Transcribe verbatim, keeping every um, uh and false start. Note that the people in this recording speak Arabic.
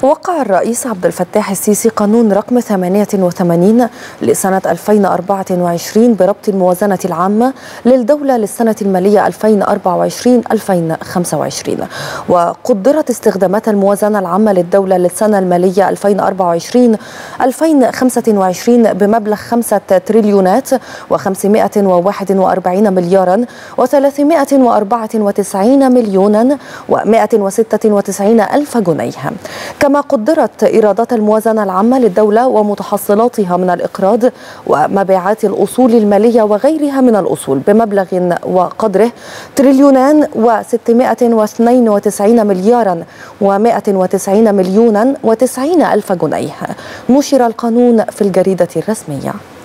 وقع الرئيس عبد الفتاح السيسي قانون رقم ثمانية وثمانين لسنة ألفين وأربعة وعشرين بربط الموازنة العامة للدولة للسنة المالية ألفين وأربعة وعشرين ألفين وخمسة وعشرين، وقدرت استخدامات الموازنة العامة للدولة للسنة المالية ألفين وأربعة وعشرين ألفين وخمسة وعشرين بمبلغ خمسة تريليونات وخمسمائة وواحد وأربعين مليارا وثلاثمائة وأربعة وتسعين مليونا ومائة وستة وتسعين ألف جنيه. كما قدرت إيرادات الموازنة العامة للدولة ومتحصلاتها من الإقراض ومبيعات الأصول المالية وغيرها من الأصول بمبلغ وقدره تريليونان وستمائة واثنين وتسعين مليارا ومائة وتسعين مليونا وتسعين ألف جنيه. نشر القانون في الجريدة الرسمية.